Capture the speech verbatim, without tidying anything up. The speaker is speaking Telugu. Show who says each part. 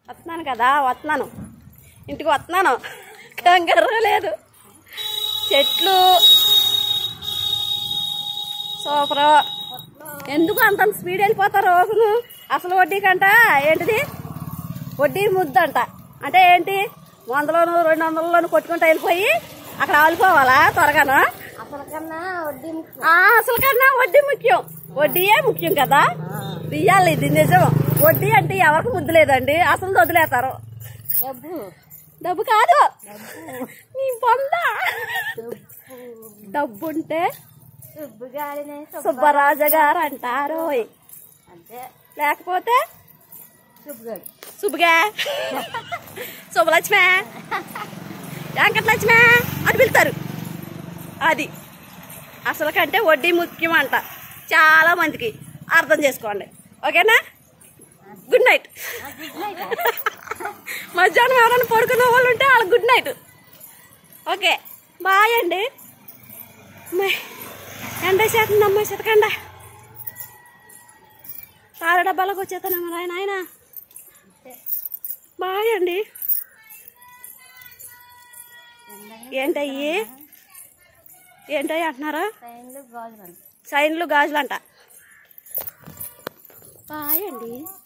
Speaker 1: వస్తున్నాను కదా వస్తున్నాను ఇంటికి వస్తున్నాను కంగారు లేదు చెట్లు సూపర్ ఎందుకు అంత స్పీడ్ వెళ్ళిపోతారు రోజును అసలు వడ్డీ కంట ఏంటిది వడ్డీ ముద్దు అంట అంటే ఏంటి వందలోను రెండు వందలలోను కొట్టుకుంటూ వెళ్ళిపోయి అక్కడ ఆలుకోవాలా త్వరగాను
Speaker 2: అసలు కన్నా వడ్డీ
Speaker 1: అసలు కన్నా వడ్డీ ముఖ్యం వడ్డీయే ముఖ్యం కదా ఇయ్యాలి ఇది నిజం వడ్డీ అంటే ఎవరికి ముద్దు లేదండి అసలు వదిలేస్తారు
Speaker 2: డబ్బు
Speaker 1: డబ్బు కాదు నీ పొంద డబ్బు ఉంటే సుబ్బరాజు గారు అంటారు
Speaker 2: అంతే
Speaker 1: లేకపోతే
Speaker 2: సుబ్బుగాడు
Speaker 1: సుబ్బుగా శుభలక్ష్మి వెంకటలక్ష్మి అని పిలుతారు అది అసలు కంటే వడ్డీ ముఖ్యం అంట చాలా మందికి అర్థం చేసుకోండి ఓకేనా గుడ్ నైట్ మధ్యాహ్నం ఎవరైనా పడుకున్న వాళ్ళు ఉంటే వాళ్ళకి గుడ్ నైట్ ఓకే బాయ్ అండి ఎండ చేతుందమ్మా చితకండ తార డబ్బాలకు వచ్చేస్తానమ్మా ఆయన ఆయన బాయ్ అండి ఏంటయ్యి ఏంటయ్యి అంటున్నారా సైన్లు గాజులు అంట బాయ్ అండి.